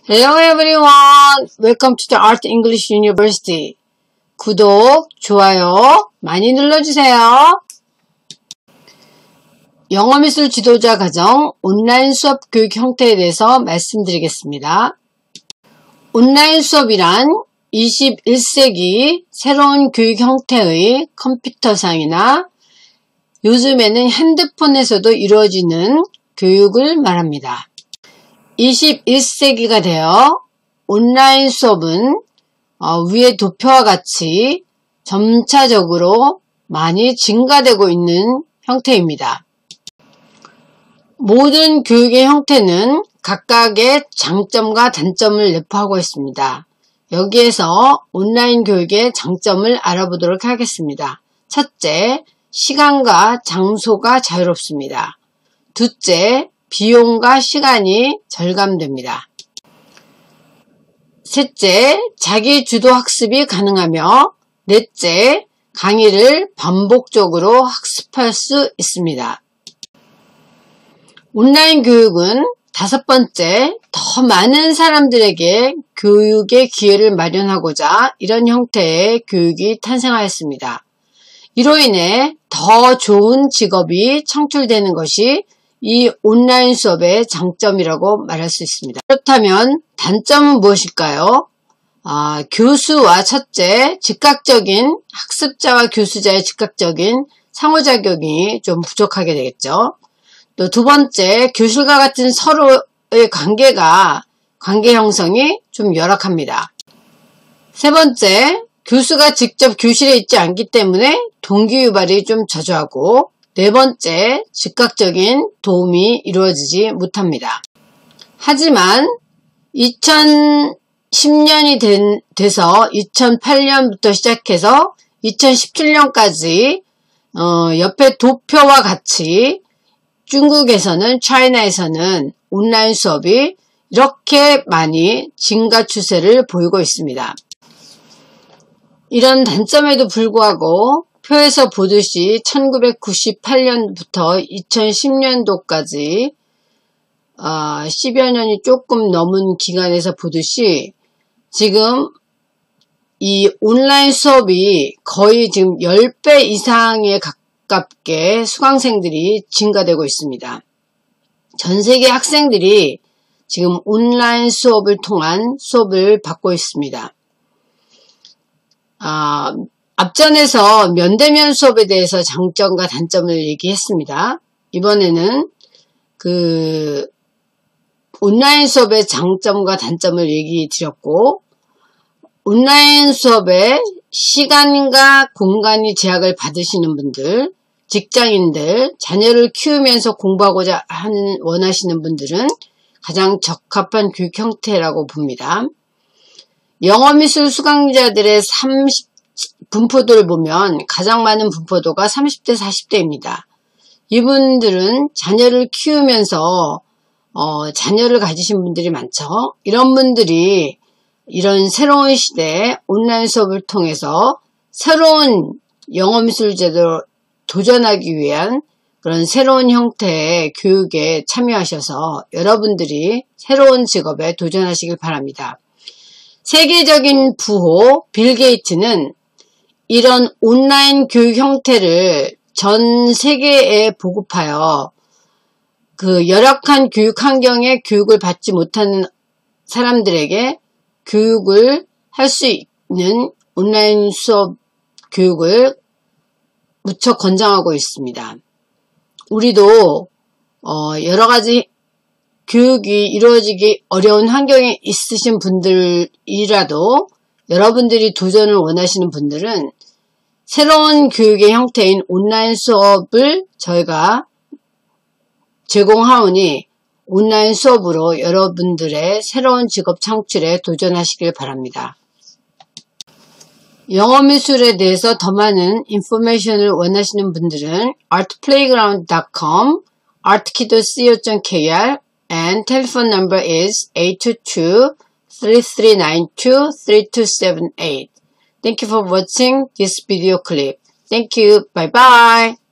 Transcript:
Hello everyone! Welcome to the Art English University. 구독, 좋아요 많이 눌러주세요. 영어미술 지도자 과정 온라인 수업 교육 형태에 대해서 말씀드리겠습니다. 온라인 수업이란 21세기 새로운 교육 형태의 컴퓨터상이나 요즘에는 핸드폰에서도 이루어지는 교육을 말합니다. 21세기가 되어 온라인 수업은 위의 도표와 같이 점차적으로 많이 증가되고 있는 형태입니다. 모든 교육의 형태는 각각의 장점과 단점을 내포하고 있습니다. 여기에서 온라인 교육의 장점을 알아보도록 하겠습니다. 첫째, 시간과 장소가 자유롭습니다. 둘째, 비용과 시간이 절감됩니다. 셋째, 자기 주도 학습이 가능하며 넷째, 강의를 반복적으로 학습할 수 있습니다. 온라인 교육은 다섯 번째, 더 많은 사람들에게 교육의 기회를 마련하고자 이런 형태의 교육이 탄생하였습니다. 이로 인해 더 좋은 직업이 창출되는 것이 이 온라인 수업의 장점이라고 말할 수 있습니다. 그렇다면 단점은 무엇일까요? 교수와 첫째, 즉각적인 학습자와 교수자의 즉각적인 상호작용이 좀 부족하게 되겠죠. 또 두 번째, 교실과 같은 서로의 관계 형성이 좀 열악합니다. 세 번째, 교수가 직접 교실에 있지 않기 때문에 동기 유발이 좀 저조하고 네 번째, 즉각적인 도움이 이루어지지 못합니다. 하지만 2010년이 돼서 2008년부터 시작해서 2017년까지 옆에 도표와 같이 중국에서는 차이나에서는 온라인 수업이 이렇게 많이 증가 추세를 보이고 있습니다. 이런 단점에도 불구하고 표에서 보듯이 1998년부터 2010년도까지 10여 년이 조금 넘은 기간에서 보듯이 지금 이 온라인 수업이 거의 지금 10배 이상에 가깝게 수강생들이 증가되고 있습니다. 전 세계 학생들이 지금 온라인 수업을 통한 수업을 받고 있습니다. 앞전에서 면대면 수업에 대해서 장점과 단점을 얘기했습니다. 이번에는 온라인 수업의 장점과 단점을 얘기 드렸고, 온라인 수업에 시간과 공간이 제약을 받으시는 분들, 직장인들, 자녀를 키우면서 공부하고자 원하시는 분들은 가장 적합한 교육 형태라고 봅니다. 영어미술 수강자들의 분포도를 보면 가장 많은 분포도가 30대, 40대입니다. 이분들은 자녀를 키우면서 자녀를 가지신 분들이 많죠. 이런 분들이 이런 새로운 시대에 온라인 수업을 통해서 새로운 영어미술 제도로 도전하기 위한 그런 새로운 형태의 교육에 참여하셔서 여러분들이 새로운 직업에 도전하시길 바랍니다. 세계적인 부호 빌 게이츠는 이런 온라인 교육 형태를 전 세계에 보급하여 열악한 교육 환경에 교육을 받지 못하는 사람들에게 교육을 할 수 있는 온라인 수업 교육을 무척 권장하고 있습니다. 우리도 여러 가지 교육이 이루어지기 어려운 환경에 있으신 분들이라도 여러분들이 도전을 원하시는 분들은 새로운 교육의 형태인 온라인 수업을 저희가 제공하오니 온라인 수업으로 여러분들의 새로운 직업 창출에 도전하시길 바랍니다. 영어미술에 대해서 더 많은 인포메이션을 원하시는 분들은 artplayground.com, artkido.co.kr and telephone number is 822-3392-3278. Thank you for watching this video clip. Thank you. Bye bye.